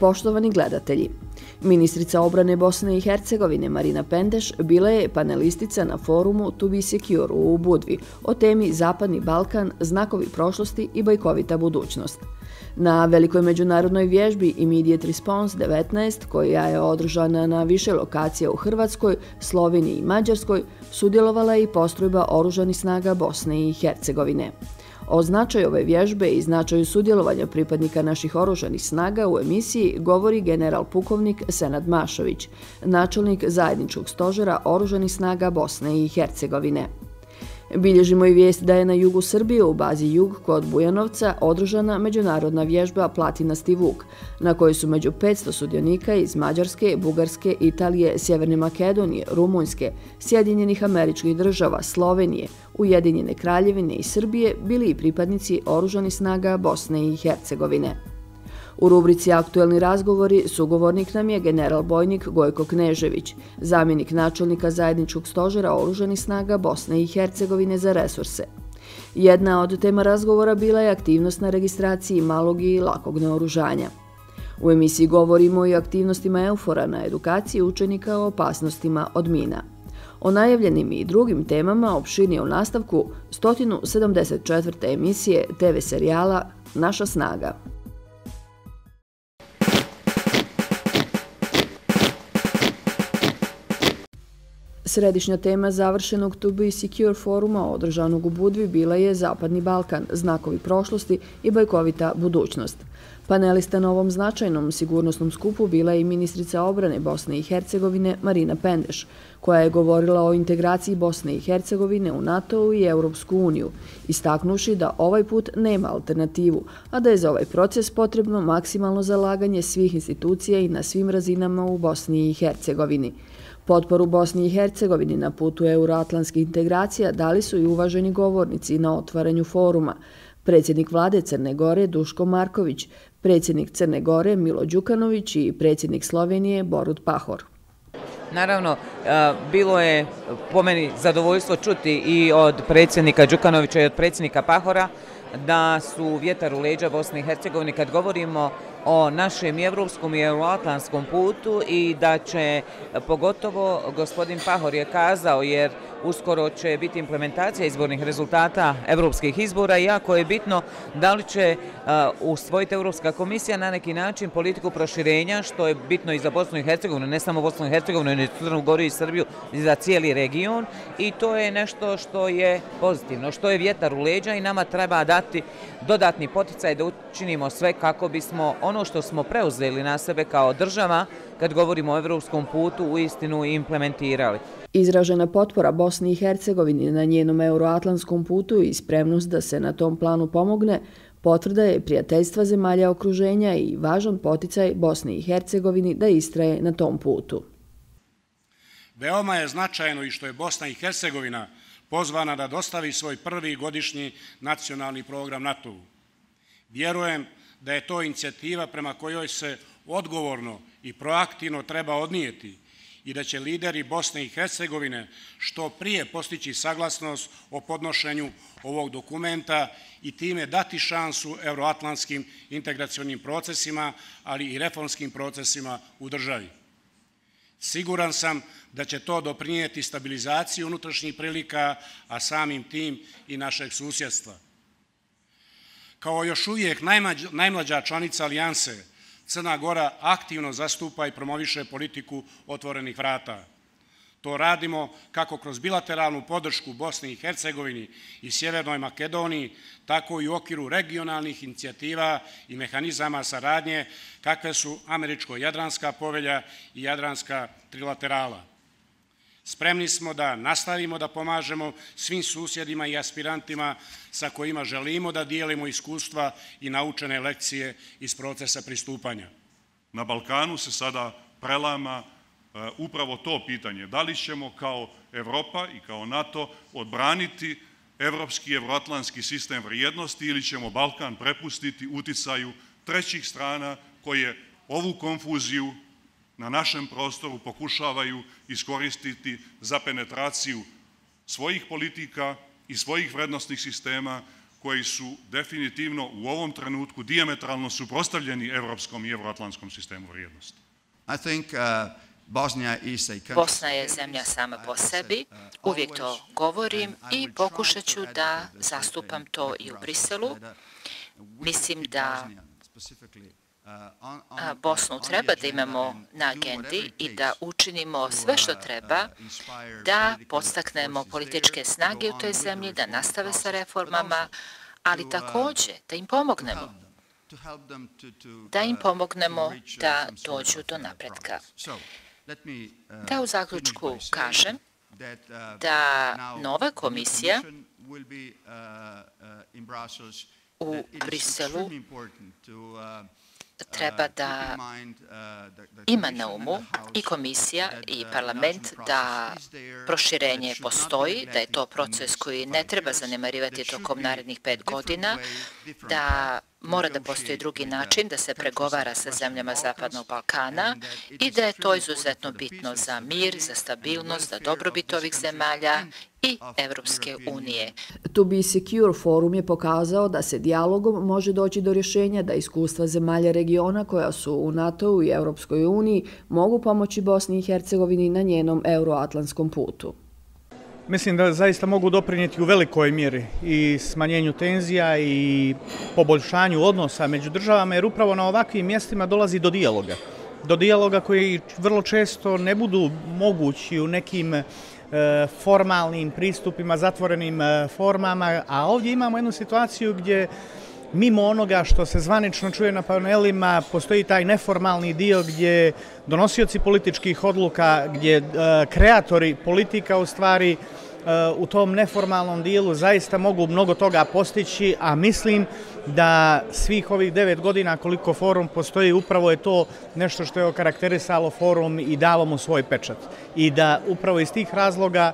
Poštovani gledatelji, ministrica obrane Bosne i Hercegovine Marina Pendeš bila je panelistica na forumu To be secure u Budvi o temi Zapadni Balkan, znakovi prošlosti i bajkovita budućnost. Na velikoj međunarodnoj vježbi Immediate Response 19, koja je održana na više lokacija u Hrvatskoj, Sloveniji i Mađarskoj, sudjelovala je i postrojba oružanih snaga Bosne i Hercegovine. O značaju ove vježbe i značaju sudjelovanja pripadnika naših oružanih snaga u emisiji govori general pukovnik Senad Mašović, načelnik zajedničkog stožera oružanih snaga Bosne i Hercegovine. Bilježimo i vijest da je na jugu Srbije u bazi Jug kod Bujanovca održana međunarodna vježba Platinasti Vuk, na kojoj su među 500 sudionika iz Mađarske, Bugarske, Italije, Sjeverne Makedonije, Rumunjske, Sjedinjenih Američkih Država, Slovenije, Ujedinjene Kraljevine i Srbije bili i pripadnici oružanih snaga Bosne i Hercegovine. U rubrici Aktuelni razgovori sugovornik nam je general bojnik Gojko Knežević, zamjenik načelnika zajedničkog stožera oružanih snaga Bosne i Hercegovine za resurse. Jedna od tema razgovora bila je aktivnost na registraciji malog i lakog naoružanja. U emisiji govorimo i o aktivnostima EUFOR-a na edukaciji učenika o opasnostima od mina. O najavljenim i drugim temama opširnije u nastavku 174. emisije TV serijala Naša snaga. Središnja tema završenog To be secure foruma održanog u Budvi bila je Zapadni Balkan, znakovi prošlosti i bajkovita budućnost. Panelista na ovom značajnom sigurnosnom skupu bila je i ministrica obrane Bosne i Hercegovine Marina Pendeš, koja je govorila o integraciji Bosne i Hercegovine u NATO i Europsku uniju, istaknuši da ovaj put nema alternativu, a da je za ovaj proces potrebno maksimalno zalaganje svih institucija i na svim razinama u Bosni i Hercegovini. Potporu Bosni i Hercegovini na putu euroatlantskih integracija dali su i uvaženi govornici na otvaranju foruma. Predsjednik vlade Crne Gore Duško Marković, predsjednik Crne Gore Milo Đukanović i predsjednik Slovenije Borut Pahor. Naravno, bilo je po meni zadovoljstvo čuti i od predsjednika Đukanovića i od predsjednika Pahora da su vjetar u leđa Bosne i Hercegovine kad govorimo o našem evropskom i euroatlantskom putu i da će, pogotovo gospodin Pahor je kazao, jer uskoro će biti implementacija izbornih rezultata evropskih izbora i jako je bitno da li će usvojiti Europska komisija na neki način politiku proširenja, što je bitno i za Bosnu i Hercegovinu, ne samo Bosnu i Hercegovinu, nego i Crnu Goru i Srbiju, i za cijeli region, i to je nešto što je pozitivno, što je vjetar u leđa i nama treba dati dodatni poticaj da učinimo sve kako bismo ono što smo preuzeli na sebe kao država, kad govorimo o evropskom putu, uistinu implementirali. Izražena potpora Bosni i Hercegovini na njenom euroatlantskom putu i spremnost da se na tom planu pomogne potvrda je prijateljstva zemalja okruženja i važan poticaj Bosni i Hercegovini da istraje na tom putu. Veoma je značajno i što je Bosna i Hercegovina pozvana da dostavi svoj prvi godišnji nacionalni program NATO-u. Vjerujem da je to inicijativa prema kojoj se odgovorno i proaktivno treba odnijeti i da će lideri Bosne i Hercegovine što prije postići saglasnost o podnošenju ovog dokumenta i time dati šansu euroatlantskim integracionim procesima, ali i reformskim procesima u državi. Siguran sam da će to doprinijeti stabilizaciji unutrašnjih prilika, a samim tim i našeg susjedstva. Kao još uvijek najmlađa članica alijanse, Crna Gora aktivno zastupa i promoviše politiku otvorenih vrata. To radimo kako kroz bilateralnu podršku Bosni i Hercegovini i Sjevernoj Makedoniji, tako i u okviru regionalnih inicijativa i mehanizama saradnje kakve su Američko-Jadranska povelja i Jadranska trilaterala. Spremni smo da nastavimo da pomažemo svim susjedima i aspirantima sa kojima želimo da dijelimo iskustva i naučene lekcije iz procesa pristupanja. Na Balkanu se sada prelama upravo to pitanje. Da li ćemo kao Evropa i kao NATO odbraniti evropski i evroatlantski sistem vrijednosti ili ćemo Balkan prepustiti uticaju trećih strana koje ovu konfuziju na našem prostoru pokušavaju iskoristiti za penetraciju svojih politika i svojih vrednostnih sistema koji su definitivno u ovom trenutku dijametralno suprotstavljeni evropskom i evroatlantskom sistemu vrijednosti. Bosna je zemlja sama po sebi, uvijek to govorim i pokušat ću da zastupam to i u Briselu. Mislim da Bosnu treba da imamo na agendi i da učinimo sve što treba da podstaknemo političke snage u toj zemlji, da nastave sa reformama, ali takođe da im pomognemo. Da im pomognemo da dođu do napretka. Da u zaključku kažem da nova komisija u Briselu treba da ima na umu i komisija i parlament da proširenje postoji, da je to proces koji ne treba zanemarivati tokom narednih 5 godina, da mora da postoji drugi način da se pregovara sa zemljama Zapadnog Balkana i da je to izuzetno bitno za mir, za stabilnost, za dobrobit ovih zemalja i Evropske unije. To Be Secure forum je pokazao da se dijalogom može doći do rješenja da iskustva zemalja regiona koja su u NATO-u i Evropskoj uniji mogu pomoći Bosni i Hercegovini na njenom euroatlantskom putu. Mislim da zaista mogu doprinijeti u velikoj mjeri i smanjenju tenzija i poboljšanju odnosa među državama, jer upravo na ovakvim mjestima dolazi do dijaloga. Do dijaloga koji vrlo često ne budu mogući u nekim formalnim pristupima, zatvorenim formama, a ovdje imamo jednu situaciju gdje mimo onoga što se zvanično čuje na panelima, postoji taj neformalni dio gdje donosioci političkih odluka, gdje kreatori politika u stvari u tom neformalnom dijelu zaista mogu mnogo toga postići, a mislim da svih ovih 9 godina koliko forum postoji, upravo je to nešto što je okarakterisalo forum i dalo mu svoj pečat. I da upravo iz tih razloga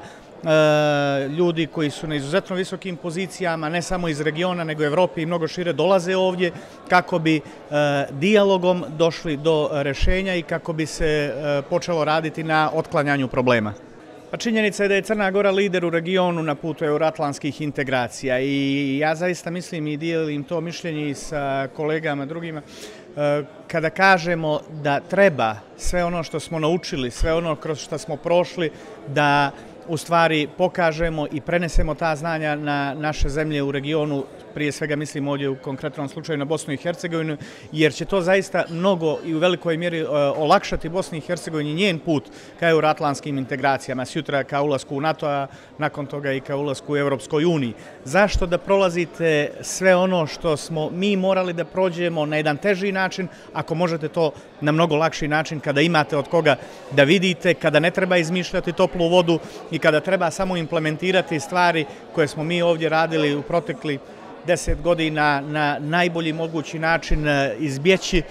ljudi koji su na izuzetno visokim pozicijama, ne samo iz regiona, nego Evrope i mnogo šire, dolaze ovdje kako bi dijalogom došli do rješenja i kako bi se počelo raditi na otklanjanju problema. Pa činjenica je da je Crna Gora lider u regionu na putu euroatlantskih integracija i ja zaista mislim i dijelim to mišljenje i sa kolegama drugima kada kažemo da treba sve ono što smo naučili, sve ono kroz što smo prošli, da u stvari pokažemo i prenesemo ta znanja na naše zemlje u regionu, prije svega mislim ovdje u konkretnom slučaju na Bosnu i Hercegovinu, jer će to zaista mnogo i u velikoj mjeri olakšati Bosni i Hercegovini njen put ka euroatlantskim integracijama, sutra ka ulasku u NATO, a nakon toga i ka ulasku u Evropskoj uniji. Zašto da prolazite sve ono što smo mi morali da prođemo na jedan teži način, ako možete to na mnogo lakši način, kada imate od koga da vidite, kada ne treba izmišljati toplu vodu i kada treba samo implementirati stvari koje smo mi ovdje radili u protekli 10 godina na najbolji mogući način, izbjeći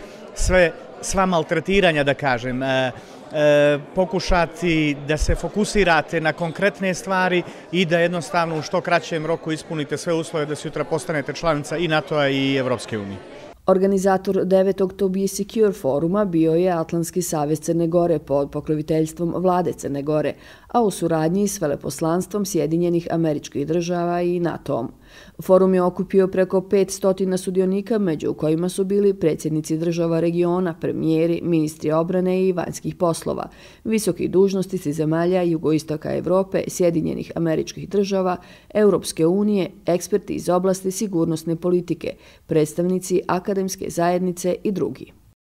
sva maltretiranja, da kažem, pokušati da se fokusirate na konkretne stvari i da jednostavno u što kraćem roku ispunite sve uslove da sutra postanete članica i NATO-a i Evropske unije. Organizator 9. To Be Secure foruma bio je Atlantski savez Crne Gore pod pokroviteljstvom vlade Crne Gore, a u suradnji s veleposlanstvom Sjedinjenih Američkih Država i NATO-om. Forum je okupio preko 500 sudionika, među kojima su bili predsjednici država regiona, premijeri, ministri obrane i vanjskih poslova, visoki dužnosnici zemalja jugoistoka Evrope, Sjedinjenih Američkih Država, Europske unije, eksperti iz oblasti sigurnosne politike, predstavnici akademske zajednice i drugi.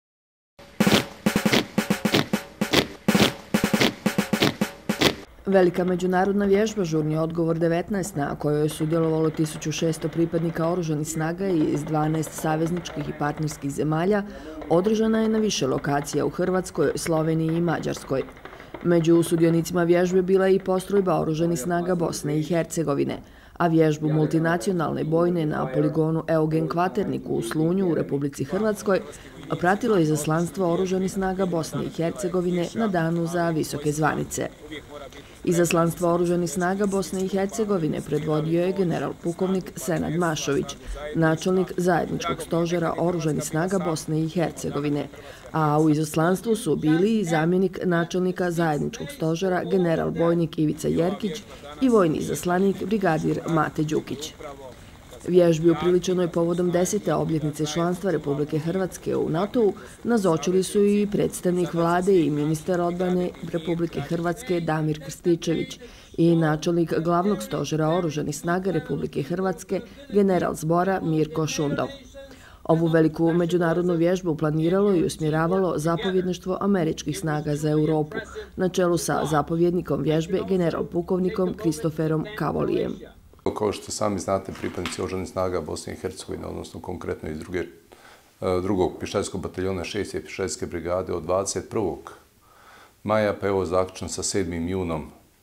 Velika međunarodna vježba Žurni odgovor 19, na kojoj je sudjelovalo 1600 pripadnika oružanih snaga iz 12 savezničkih i partnerskih zemalja, održana je na više lokacija u Hrvatskoj, Sloveniji i Mađarskoj. Među sudionicima vježbe bila je i postrojba oružanih snaga Bosne i Hercegovine, a vježbu multinacionalne bojne na poligonu Eugen Kvaternik u Slunju u Republici Hrvatskoj pratilo je izaslanstvo oružanih snaga Bosne i Hercegovine na danu za visoke zvanice. Izaslanstvo oružanih snaga Bosne i Hercegovine predvodio je general pukovnik Senad Mašović, načelnik zajedničkog stožera oružanih snaga Bosne i Hercegovine, a u izaslanstvu su bili i zamjenik načelnika zajedničkog stožera general bojnik Ivica Jerkić i vojni izaslanik brigadir Mate Đukić. Vježbi upriličenoj povodom 10. obljetnice članstva Republike Hrvatske u NATO-u nazočili su i predstavnik vlade i ministar odbrane Republike Hrvatske Damir Krstičević i načelnik glavnog stožera oružanih snaga Republike Hrvatske general zbora Mirko Šundov. Ovu veliku međunarodnu vježbu planiralo i usmjeravalo zapovjedništvo američkih snaga za Europu, na čelu sa zapovjednikom vježbe general pukovnikom Kristoferom Kavolijem. Kao što sami znate, pripadnici oružanih snaga Bosne i Hercegovine, odnosno konkretno iz drugog pješadijskog bataljona 6. pješadijske brigade od 21. maja, pa evo zaključno sa 7. junom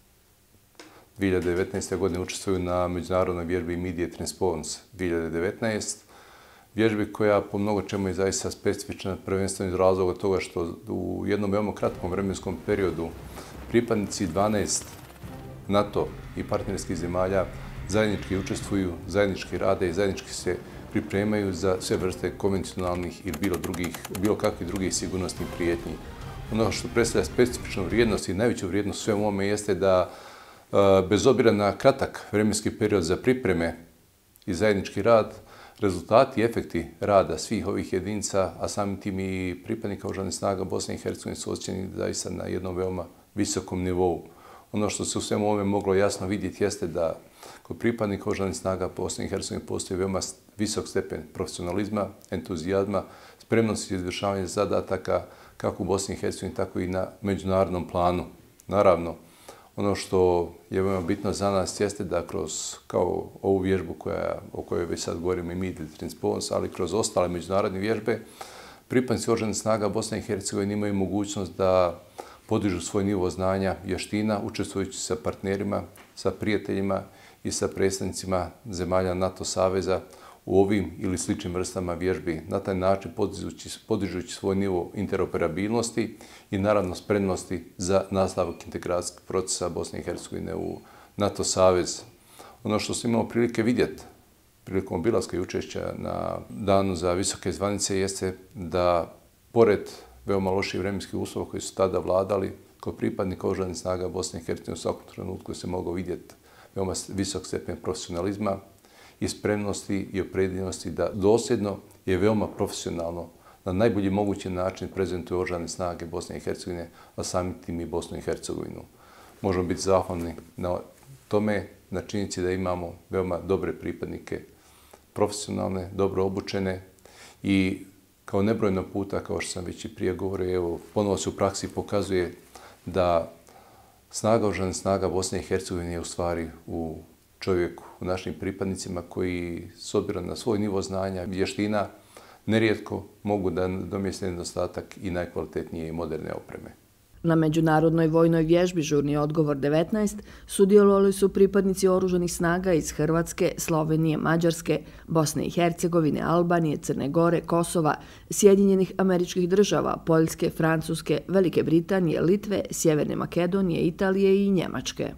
2019. godine učestvuju na međunarodnoj vježbi Immediate Response 2019. Vježbi koja po mnogo čemu je zaista specifična, prvenstveno iz razloga toga što u jednom veoma kratkom vremenskom periodu pripadnici 12 NATO i partnerskih zemalja zajednički učestvuju, zajednički rade i zajednički se pripremaju za sve vrste konvencionalnih ili bilo kakvih drugih sigurnosnih prijetnji. Ono što predstavlja specifičnu vrijednost i najveću vrijednost svemu ovome jeste da bez obzira na kratak vremenski period za pripreme i zajednički rad, rezultati i efekti rada svih ovih jedinica, a samim tim i pripadnika oružanih snaga Bosne i Hercegovine su ocjenjeni zaista na jednom veoma visokom nivou. Ono što se u svemu ovome moglo jasno vidjeti jeste da kod pripadnika oružanih snaga Bosne i Hercegovine postoji veoma visok stepen profesionalizma, entuzijazma, spremnosti za izvršavanje zadataka kako u Bosni i Hercegovini, tako i na međunarodnom planu. Naravno, ono što je veoma bitno za nas jeste da kroz kao ovu vježbu o kojoj već sad govorimo Immediate Response, ali kroz ostale međunarodne vježbe, pripadnici oružanih snaga Bosne i Hercegovine imaju mogućnost da podižu svoj nivo znanja, vještina, učestvujući sa partnerima, sa prijateljima i sa predstavnicima zemalja NATO saveza u ovim ili sličnim vrstama vježbi. Na taj način podižući svoj nivo interoperabilnosti i naravno spremnosti za nastavak integracijskog procesa Bosne i Hercegovine u NATO savez. Ono što smo imali prilike vidjeti prilikom obilaska i učešća na danu za visoke zvanice jeste da pored veoma loših vremenskih uslova koji su tada vladali, kod pripadnika oružanih snaga Bosne i Hercegovine u svakom trenutku se mogao vidjeti veoma visok stepen profesionalizma i spremnosti i opredeljenosti da dosljedno i veoma profesionalno na najbolji mogući način prezentuju oružane snage Bosne i Hercegovine, a samim tim i Bosnu i Hercegovinu. Možemo biti zahvalni na tome, na činjenici da imamo veoma dobre pripadnike, profesionalne, dobro obučene i kao nebrojeno puta, kao što sam već i prije govorio, evo, ponovo se u praksi pokazuje da snaga oružanih snaga Bosne i Hercegovine je u stvari u čovjeku, u našim pripadnicima koji, s obzirom na svoj nivo znanja, vještina, nerijetko mogu da domjeste nedostatak i najkvalitetnije i moderne opreme. Na međunarodnoj vojnoj vježbi Žurni odgovor 19 sudjelovali su pripadnici oružanih snaga iz Hrvatske, Slovenije, Mađarske, Bosne i Hercegovine, Albanije, Crne Gore, Kosova, Sjedinjenih Američkih Država, Poljske, Francuske, Velike Britanije, Litve, Sjeverne Makedonije, Italije i Njemačke.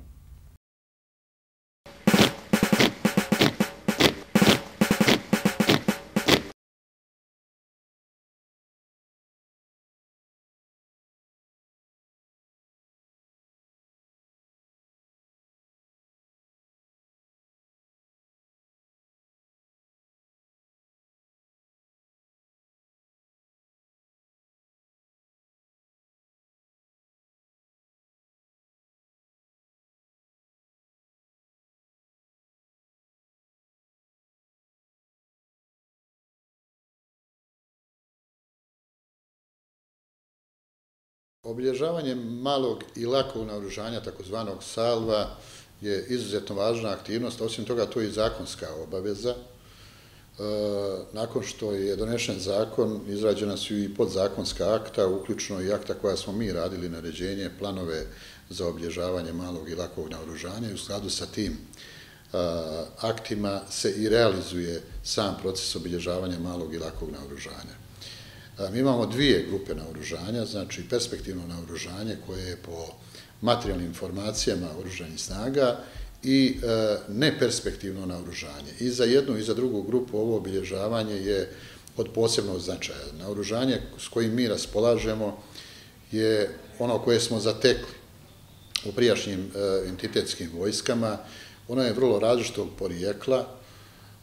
Obilježavanje malog i lakog naoružanja, takozvanog salva, je izuzetno važna aktivnost, osim toga to je i zakonska obaveza. Nakon što je donešen zakon, izrađena su i podzakonska akta, uključno i akta koja smo mi radili, naređenje, planove za obilježavanje malog i lakog naoružanja i u skladu sa tim aktima se i realizuje sam proces obilježavanja malog i lakog naoružanja. Mi imamo dvije grupe naoružanja, znači perspektivno naoružanje koje je po materijalnim informacijama oružanih snaga i neperspektivno naoružanje. I za jednu i za drugu grupu ovo obilježavanje je od posebnog značaja. Naoružanje s kojim mi raspolažemo je ono koje smo zatekli u prijašnjim entitetskim vojskama. Ono je vrlo različitog porijekla,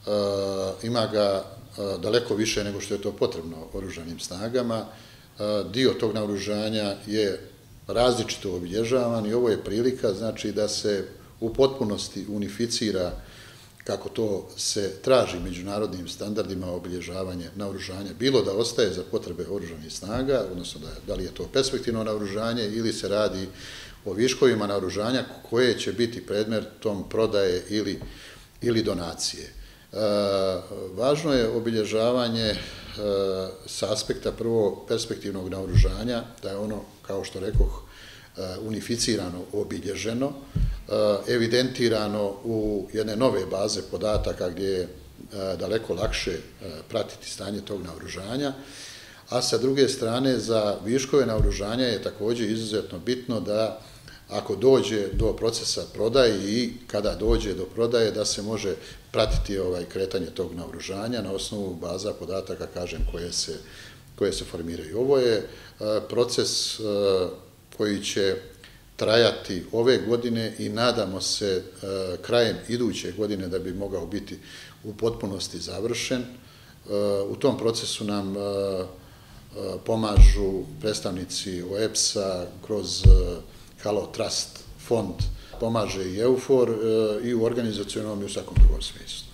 ima ga daleko više nego što je to potrebno oružanim snagama. Dio tog naoružanja je različito obilježavan i ovo je prilika, znači, da se u potpunosti unificira, kako to se traži međunarodnim standardima, obilježavanje naoružanja, bilo da ostaje za potrebe oružanih snaga, odnosno da li je to perspektivno naoružanje ili se radi o viškovima naoružanja koje će biti predmetom prodaje ili donacije. Važno je obilježavanje sa aspekta prvo perspektivnog naoružanja, da je ono, kao što rekoh, unificirano, obilježeno, evidentirano u jedne nove baze podataka gdje je daleko lakše pratiti stanje tog naoružanja, a sa druge strane za viškove naoružanja je također izuzetno bitno da ako dođe do procesa prodaje i kada dođe do prodaje da se može pratiti kretanje tog naoružanja na osnovu baza podataka, kažem, koje se formiraju. Ovo je proces koji će trajati ove godine i nadamo se krajem iduće godine da bi mogao biti u potpunosti završen. U tom procesu nam pomažu predstavnici OEPS-a kroz Halo Trust fond, pomaže i EUFOR i u organizacionalnom i u svakom drugom smislu.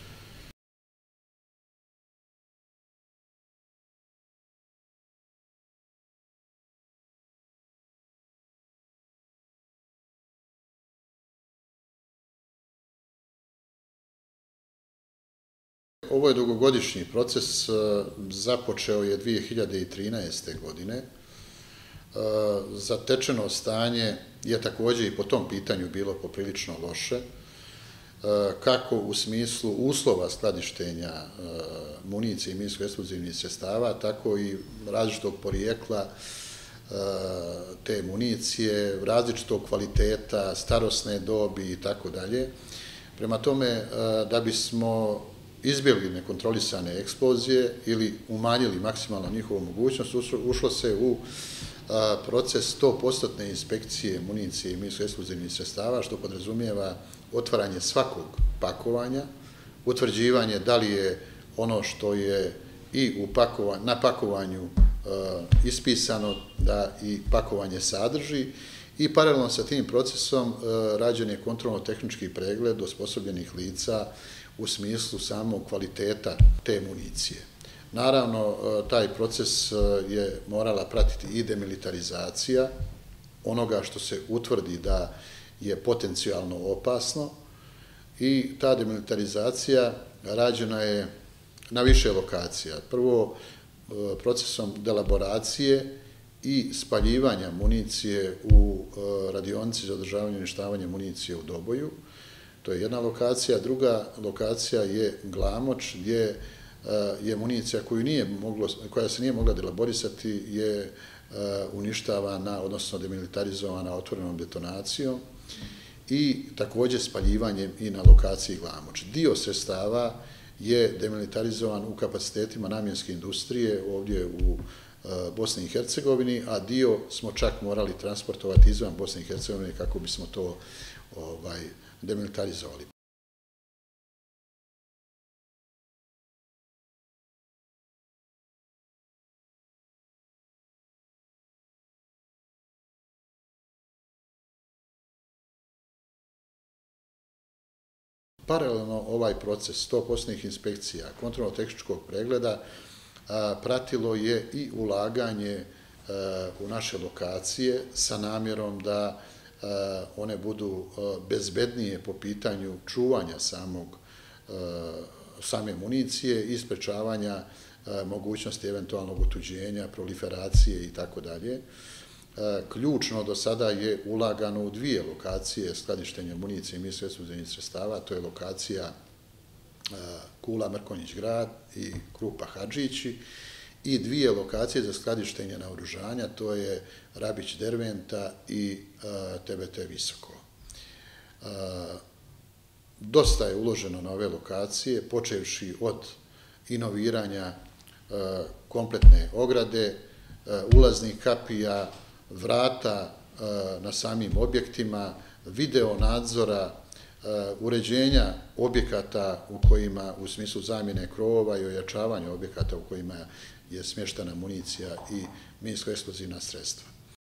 Ovo je dugogodišnji proces, započeo je 2013. godine. Zatečeno stanje je također i po tom pitanju bilo poprilično loše, kako u smislu uslova skladištenja municije i minsko-eksplozivnih sredstava, tako i različitog porijekla te municije, različitog kvaliteta, starosne dobi i tako dalje. Prema tome, da bismo izbjegli nekontrolisane eksplozije ili umanjili maksimalno njihovu mogućnost, ušlo se u proces 100% inspekcije municije i minsko-eksplozivnih sredstava, što podrazumijeva otvaranje svakog pakovanja, utvrđivanje da li je ono što je i na pakovanju ispisano da i pakovanje sadrži, i paralelno sa tim procesom rađen je kontrolno-tehnički pregled osposobljenih lica u smislu samog kvaliteta te municije. Naravno, taj proces je morala pratiti i demilitarizacija onoga što se utvrdi da je potencijalno opasno, i ta demilitarizacija rađena je na više lokacija. Prvo, procesom delaboracije i spaljivanja municije u radionici za održavanje i uništavanje municije u Doboju. To je jedna lokacija. Druga lokacija je Glamoč, gdje je municija koja se nije mogla delaborisati je uništavana, odnosno demilitarizovana otvorenom detonacijom, i također spaljivanjem i na lokaciji Glamoč. Dio sredstava je demilitarizovan u kapacitetima namjenske industrije ovdje u Bosni i Hercegovini, a dio smo čak morali transportovati izvan Bosne i Hercegovine kako bismo to demilitarizovali. Paralelno ovaj proces 100% inspekcija, kontrolno-tehničkog pregleda, pratilo je i ulaganje u naše lokacije sa namjerom da one budu bezbednije po pitanju čuvanja same municije i sprečavanja mogućnosti eventualnog otuđenja, proliferacije i tako dalje. Ključno do sada je ulagano u dvije lokacije skladištenja municije i minsko-eksplozivnih sredstava, to je lokacija Kula Mrkonjić grad i Krupa Hadžići, i dvije lokacije za skladištenje naoružanja, to je Rabić Derventa i TBT Visoko. Dosta je uloženo na ove lokacije, počevši od inoviranja kompletne ograde, ulaznih kapija, vrata na samim objektima, video nadzora, uređenja objekata u kojima, u smislu zamjene krovova i ojačavanja objekata u kojima je smještena municija i minsko-eksplozivna sredstva.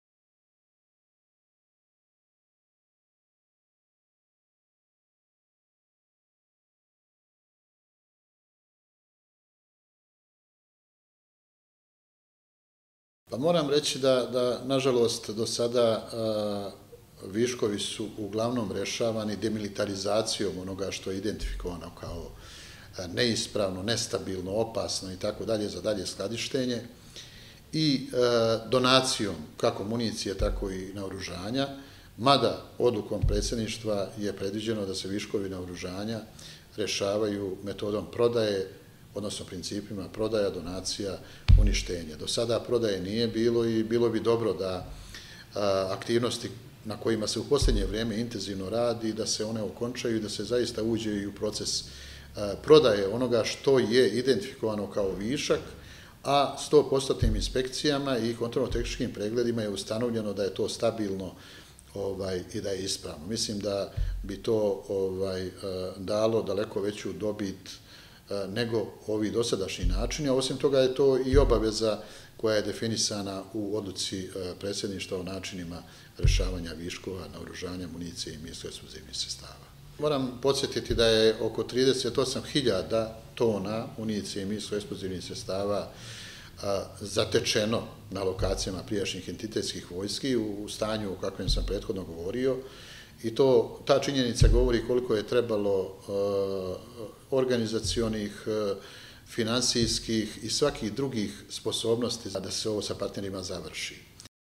Pa moram reći da nažalost, do sada viškovi su uglavnom rešavani demilitarizacijom onoga što je identifikovano kao neispravno, nestabilno, opasno i tako dalje za dalje skladištenje i donacijom kako municije, tako i naoružanja, mada odlukom predsjedništva je predviđeno da se viškovi naoružanja rešavaju metodom prodaje, odnosno principima prodaja, donacija, uništenja. Do sada prodaje nije bilo i bilo bi dobro da aktivnosti na kojima se u posljednje vrijeme intenzivno radi, da se one okončaju i da se zaista uđe i u proces prodaje onoga što je identifikovano kao višak, a 100% inspekcijama i kontrolno-tehničkim pregledima je ustanovljeno da je to stabilno i da je ispravno. Mislim da bi to dalo daleko veću dobit nego ovi dosadašnji načini, a osim toga je to i obaveza koja je definisana u odluci predsjedništva o načinima rešavanja viškova, naoružanja, municije i minsko-eksplozivnih sredstava. Moram podsjetiti da je oko 38.000 tona municije i minsko-eksplozivnih sredstava zatečeno na lokacijama prijašnjih entitetskih vojski u stanju o kakvom sam prethodno govorio i ta činjenica govori koliko je trebalo organizacionih, finansijskih i svakih drugih sposobnosti da se ovo sa partnerima završi.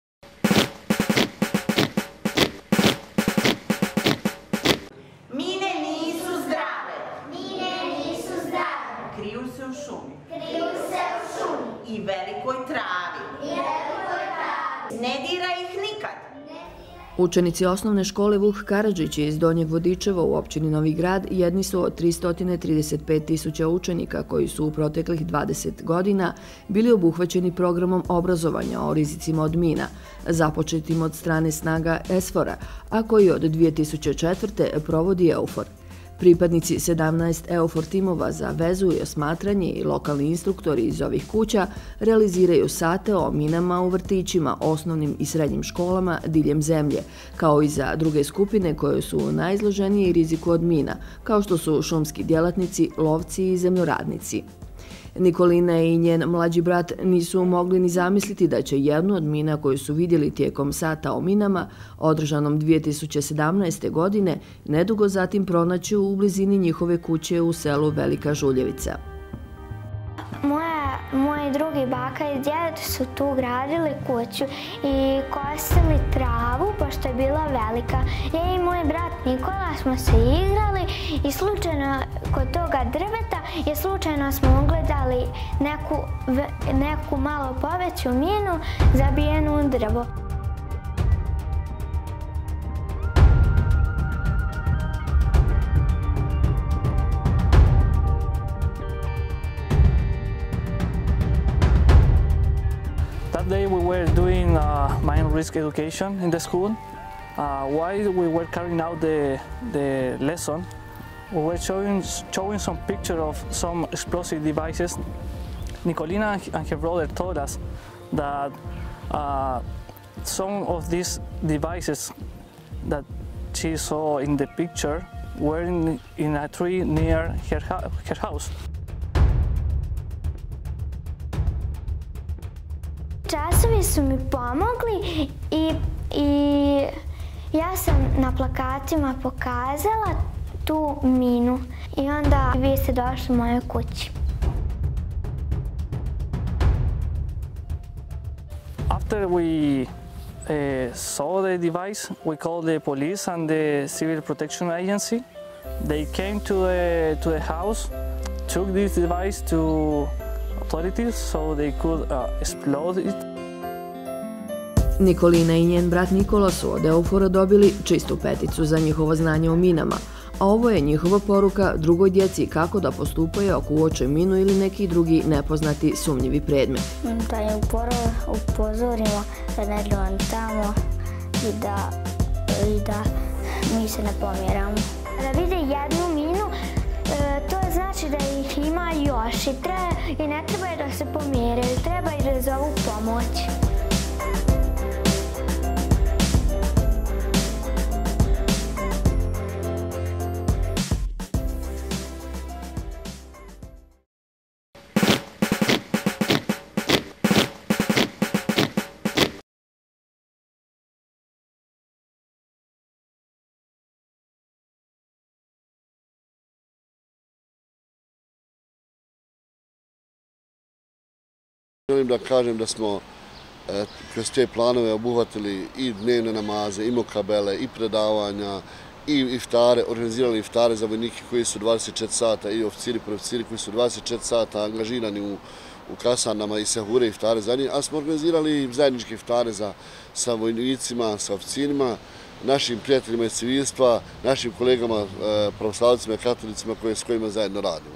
Mine nisu zdrave. Mine nisu zdrave. Kriju se u šumi. Kriju se u šumi. I velikoj travi. I velikoj travi. Ne dira ih nikad. Učenici osnovne škole Vuk Karadžić iz Donjeg Vodičeva u općini Novi Grad jedni su od 335.000 učenika koji su u proteklih 20 godina bili obuhvaćeni programom obrazovanja o rizicima od mina, započetim od strane snaga ESFOR-a, a koji od 2004. provodi EUFOR. Pripadnici 17 EUFOR timova za vezu i osmatranje i lokalni instruktori iz ovih kuća realiziraju sate o minama u vrtićima, osnovnim i srednjim školama diljem zemlje, kao i za druge skupine koje su najizloženije riziku od mina, kao što su šumski djelatnici, lovci i zemljoradnici. Nikolina i njen mlađi brat nisu mogli ni zamisliti da će jednu od mina koju su vidjeli tijekom sata o minama, održanom 2017. godine, nedugo zatim pronaći u blizini njihove kuće u selu Velika Žuljevica. Moji drugi baka i djed su tu gradili kuću i kosili travu, pošto je bila velika. Ja i moj brat Nikola smo se igrali i slučajno kod toga drveta slučajno smo ugledali neku malo poveću minu zabijenu u drvo. That day we were doing mine risk education in the school. While we were carrying out the lesson, we were showing some picture of some explosive devices. Nikolina and her brother told us that some of these devices that she saw in the picture were in a tree near her house. Časovi su mi pomogli i ja sam na plakatima pokazala tu minu i onda vi ste došli u mojoj kući. After we saw the device, we called the police and the Civil Protection Agency. They came to the house, took this device to authorities so they could explode it. Nikolina i njen brat Nikola su od EUFOR-a dobili čistu peticu za njihovo znanje o minama, a ovo je njihova poruka drugoj djeci kako da postupaju ako uoče minu ili neki drugi nepoznati sumnjivi predmet. Da je upozorimo da ne idemo tamo i da mi se ne pomjeramo. kada vide jednu minu, to znači da ih ima još i ne trebaju da se pomiraju, trebaju da zovu pomoć. Želim da kažem da smo kroz te planove obuhvatili i dnevne namaze, i mokabele, i predavanja, i iftare, organizirali iftare za vojnike koji su 24 sata i oficiri, proficiri koji su 24 sata angažirani u kasarnama i sehure iftare za njih, a smo organizirali zajedničke iftare sa vojnicima, sa oficirima, našim prijateljima iz civilstva, našim kolegama, pravoslavcima i katolicima s kojima zajedno radimo.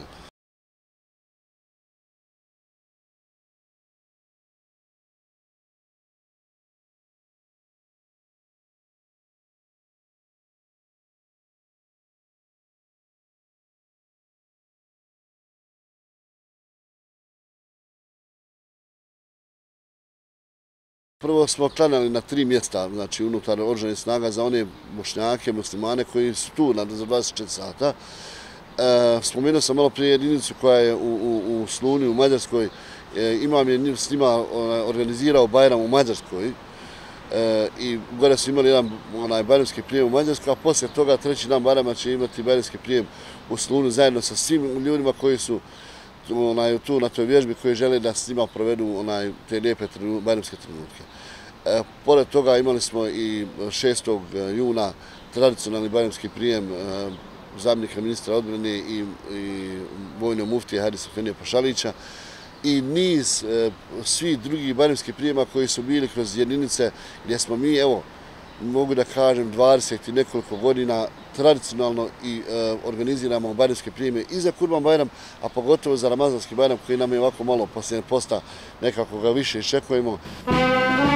Prvo smo klanjali na 3 mjesta, znači unutar oružanih snaga za one Bošnjake, muslimane koji su tu za 24 sata. Spomenuo sam malo prije jedinicu koja je u Slunju, u Mađarskoj. Imam je s njima organizirao Bajram u Mađarskoj i gore su imali jedan bajramski prijem u Mađarskoj, a poslije toga treći dan Bajrama će imati bajramski prijem u Slunju zajedno sa svim ljudima koji su tu na toj vježbi koji žele da s njima provedu te lijepe bajramske trenutke. Pored toga imali smo i 6. juna tradicionalni bajramski prijem zamjenika ministra odbrane i vojnog muftije Hadisa Efendija Pašalića i niz svih drugih bajramskih prijema koji su bili kroz jedinice gdje smo mi, evo, mogu da kažem, 20 i nekoliko godina tradicionalno i organiziramo bajramske prijeme i za Kurban Bajram, a pogotovo za Ramazanski Bajram koji nam je ovako malo poslije posta nekako ga više iščekujemo.